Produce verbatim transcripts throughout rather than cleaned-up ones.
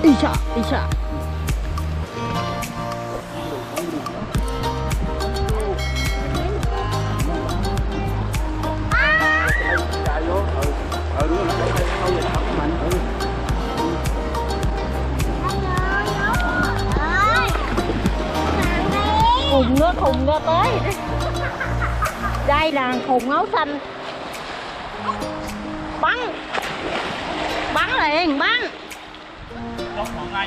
Đi sợ, đi sợ. Khùng nó khùng nó tới. Đây là khùng áo xanh. Bắn. Bắn liền, bắn. Không mọi người.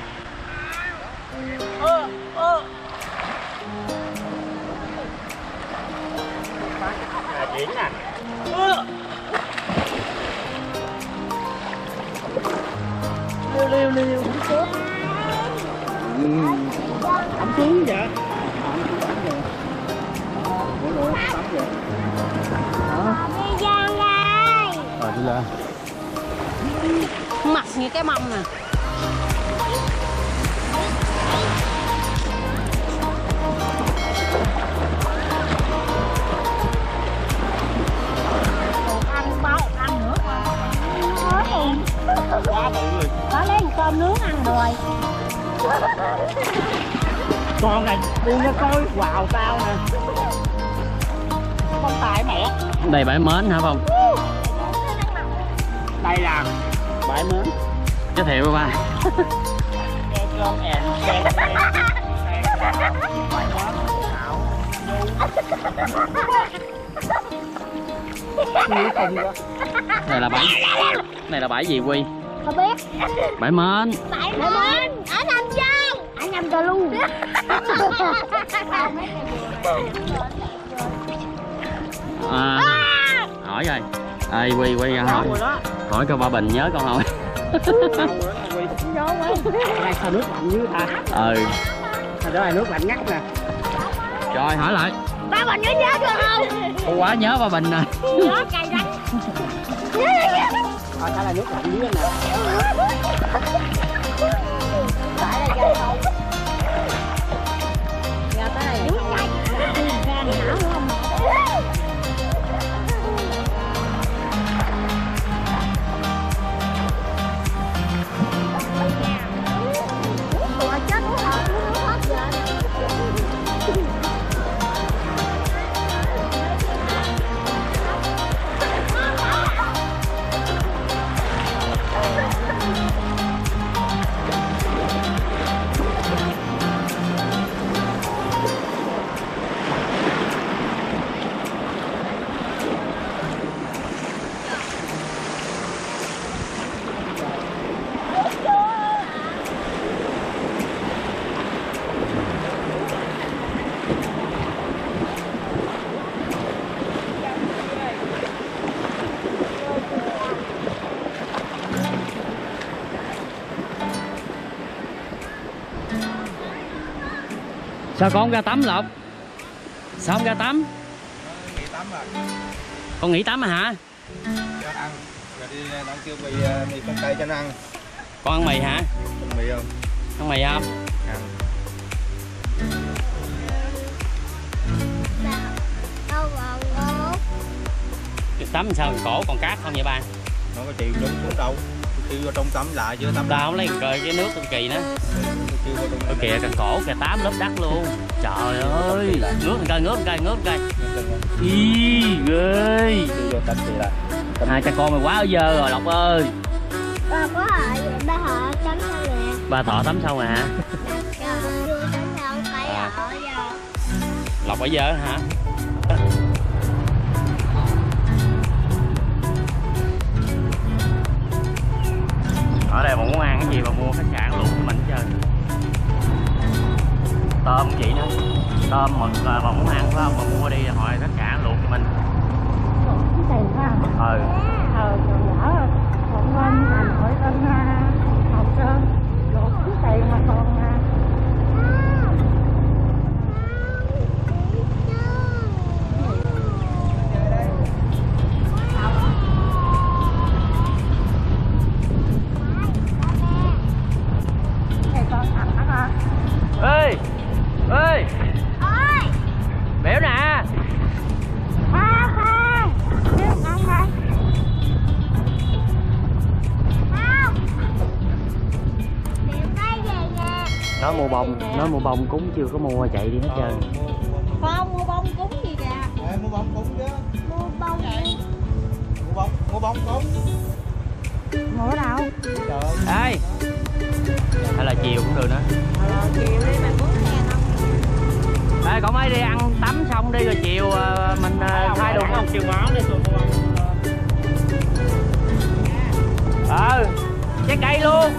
Ơ, ơ. À, chuyển nè. Ơ. Liêu liêu liêu không chết. Không xuống vậy. Đi ra đây. Rồi đi lên. Mặt như cái mâm nè. Ăn bao ăn nữa. Quá bự rồi. Có lấy cơm nướng ăn rồi. Con này buông nó coi vào tao nè. Con tài mẹ. Đây bãi mến hả Phong? Đây là bãi mến. Giới thiệu ba. Con ẹn đen đen. Bãi mến xảo. Này là bãi này là bãi gì Quy? Không biết. Bãi mến. Bãi mến ở Nam Châu. Ở Nam Châu luôn. À, hỏi rồi. Ê Quy Quy ra hỏi. Hỏi coi ba Bình nhớ con hỏi. Đây sao nước lạnh dữ hả? Ừ. Thôi đó là nước lạnh ngắt nè. Rồi hỏi lại. Ba Bình nhớ nhớ được không? Cô quá nhớ ba Bình rồi. Nhớ cay rắn. Thôi phải là nước lạnh dữ nè. Tại là dây không. Nghe tới đây nước cay. Ra não không? Chết nước hết, nước hết giờ. Sao con không ra tắm Lộc? Sao không ra tắm? Nghỉ tắm rồi. Con nghỉ tắm hả? Cho ăn. Rồi đi nấu kêu mì mì con cây cho nó ăn. Con ăn mì hả? Ăn mì không? Ăn mì không? Ăn. Đâu vào ngô. Tắm sao cổ còn cát không vậy ba? Nó có chịu nhúng xuống đâu. Kêu vô trong tắm lại chưa tắm. Tao không lấy coi cái nước kỳ đó. Kêu vô trong. Ôi kìa cần cổ kìa tám lớp đất luôn. Trời ơi, ngước coi ngước coi ngước coi. Ý ghê. Kêu vô tắm thì là. Hai cha con mày quá ở dơ rồi Lộc ơi. Ba có họ ba họ tắm sao nè. Ba Thọ tắm xong rồi hả? Đưa tắm sao cây À. ở giờ. Lộc ở dơ hả? Ở đây mà muốn ăn cái gì mà mua khách sạn luôn cho mình hết trơn. Tôm cũng vậy nữa. Tôm mực mà muốn ăn phải không? Mà mua đi hỏi khách sạn luôn cho mình. Cái tiền ha. Ừ. Ờ, còn lỡ còn quên Hà Nội lên Hồng Sơn lột cái tiền mà còn Ê ê Ôi. béo nè. Khoan khoan. Nước ăn đây. Nó mua bông, nó mua bông cúng chưa có mua chạy đi hết trơn. Không mua bông cúng gì kìa. Ê, mua bông cúng chứ. Mua bông. Mua bông, mua bông cúng. Mua ở đâu? Trời ơi. Ê, hay là chiều cũng được nữa. Ờ, chiều đi mình muốn nghe không? Ê, cậu mấy đi ăn tắm xong đi rồi chiều uh, mình uh, thay đồ. Không chiều máu đi rồi mua bông. Ờ, trái cây luôn.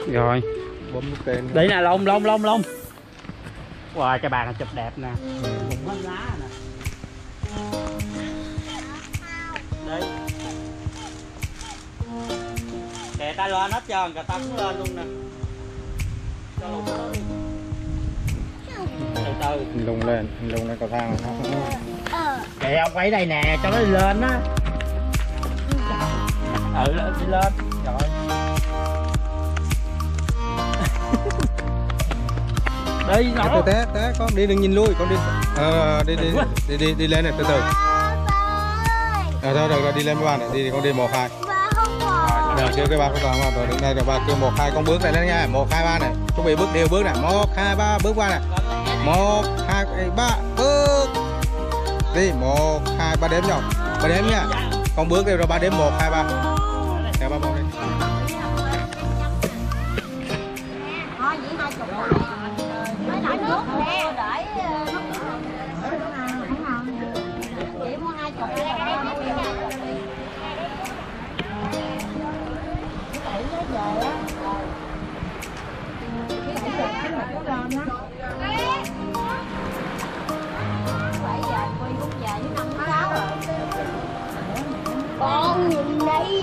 Rồi. Bấm nút tên. Đây nè, lông lông lông lông. Wow, cho bạn chụp đẹp nè. Một hết lá nè. Đây. Kè ta lên hết trơn, kè ta cũng lên luôn nè. Cho lùng lên. Từ từ. Lùng lên, lùng lên cầu thang nó. Kệ ông quay đây nè, cho nó đi lên á. Ừ, đi lên. Trời. Đi nó. Té té té con đi đừng nhìn lui, con đi. Ờ đi đi đi đi đi lên này từ từ. Ờ thôi được rồi đi lên với bạn này, đi thì con đi một hai. Rồi kêu cái ba con toàn rồi đứng đây rồi ba kêu một hai con bước này lên nha, một hai ba này, chuẩn bị bước đều bước này, một hai ba bước qua này, một hai ba bước. Đi một hai ba đếm nhau, ba đếm nha, con bước đều rồi ba đếm một hai ba. Theo ba một đi. Con nhìn đây.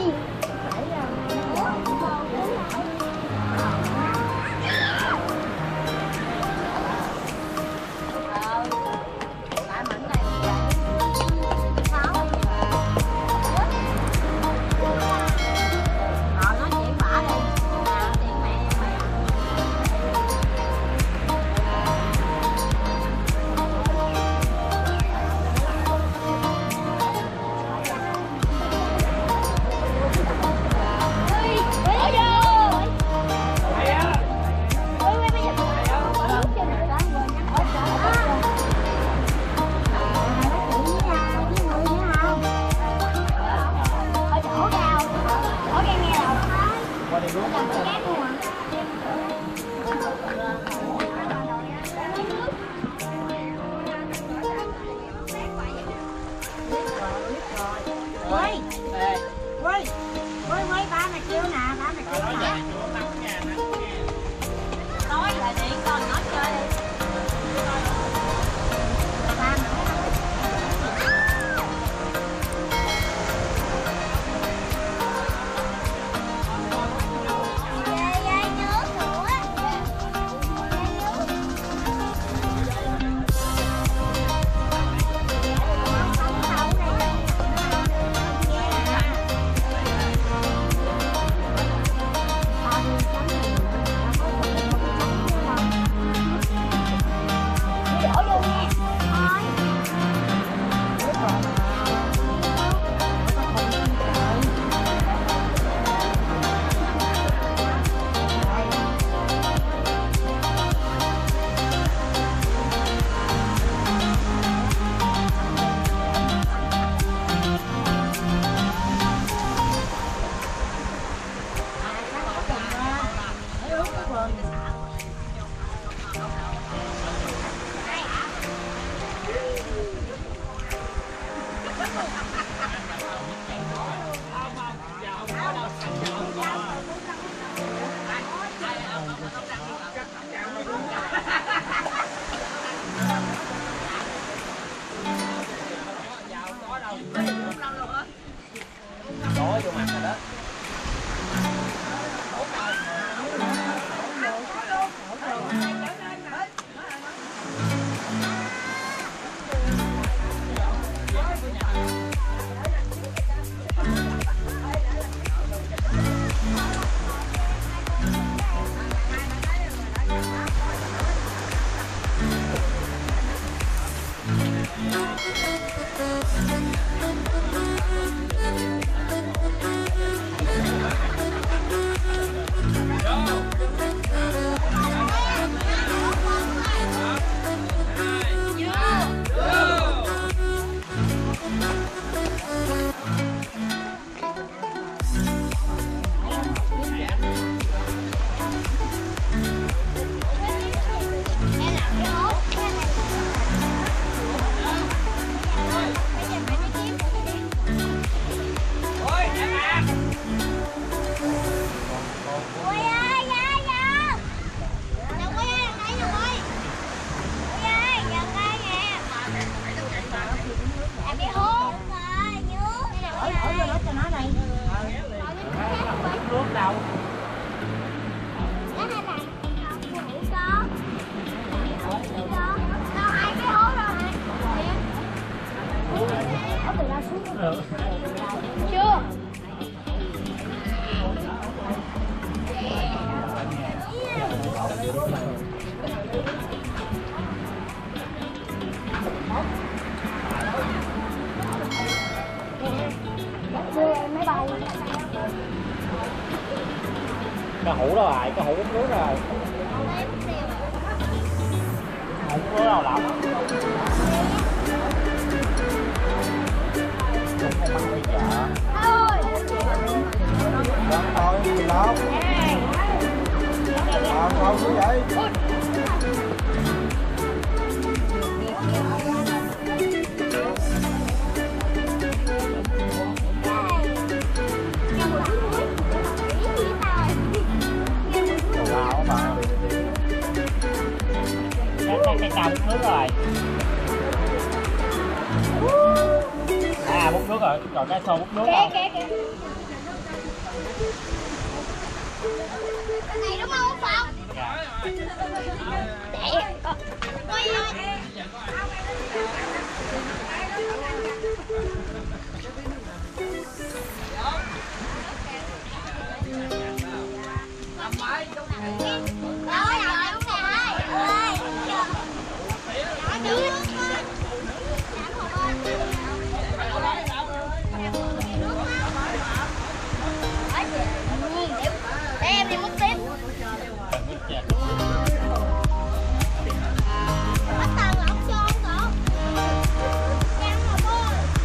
thử. Chưa. Đưa em máy bay. Cá hũ đâu rồi, cá hũ uống nước rồi. Không có đâu lắm. Không có bây giờ. Thôi. Đó thôi, mình lắm. À, không như vậy. Cái cái cao bút nước rồi. À bút nước rồi, còn cái xô bút nước không? Kìa kìa kìa. Cái này đúng không Phong? Để con. Quay ơi. Rồi rồi đúng rồi. Ơi. Nó đưa nước lên. Để em đi múc tiếp. Bắt tao là ông cho không cậu? Em mà cô.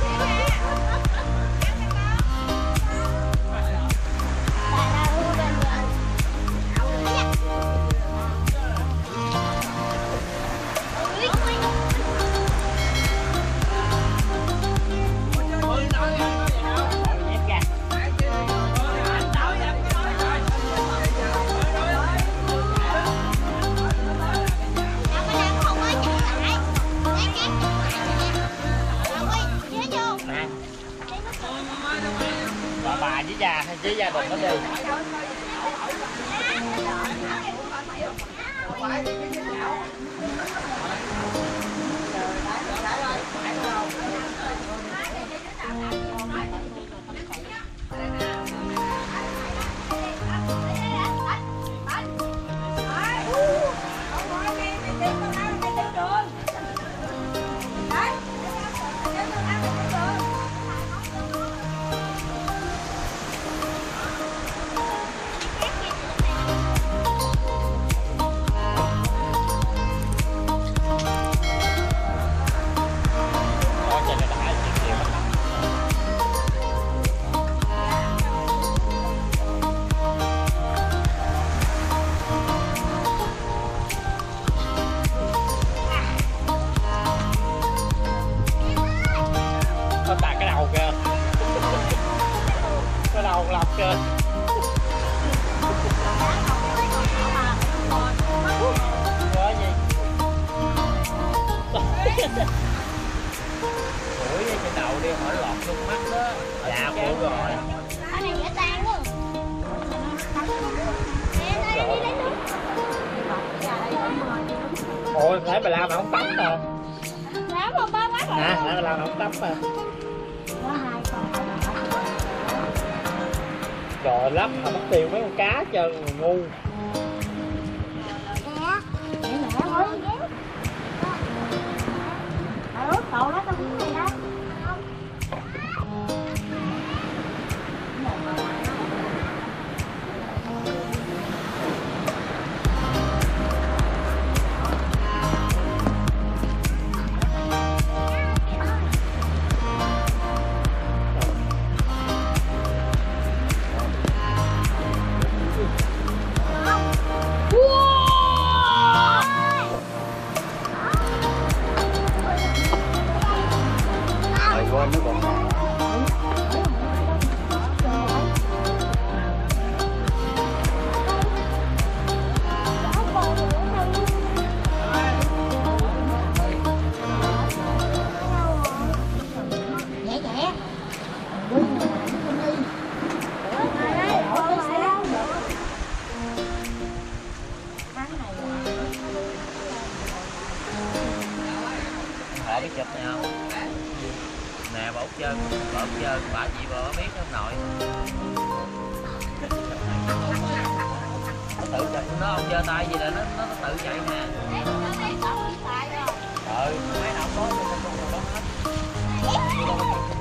Bà với gia hay với gia đình nó đi. Ủi trên đầu đi hỏi lọt trong mắt đó. Dạ khổ rồi. Cái này dễ tan luôn. Nè, đây đi lấy nước. Ôi thấy bà la mà không tắm rồi. Láo không bớt quá rồi. Hả? Thấy bà la mà không tắm mà. Trời lắm mà mất tiêu mấy con cá chân ngu. Để mẹ thôi chứ. Mày ướt cậu đó tao cũng này đó. Quên nó còn Họ biết chụp này không? Nè nhà bà út chơi, bà út chơi, bà gì bà biết không nội. Nó tự chạy, nó không giơ tay gì là nó nó, nó tự chạy nè. Ừ, mấy nào có thì mình không có hết.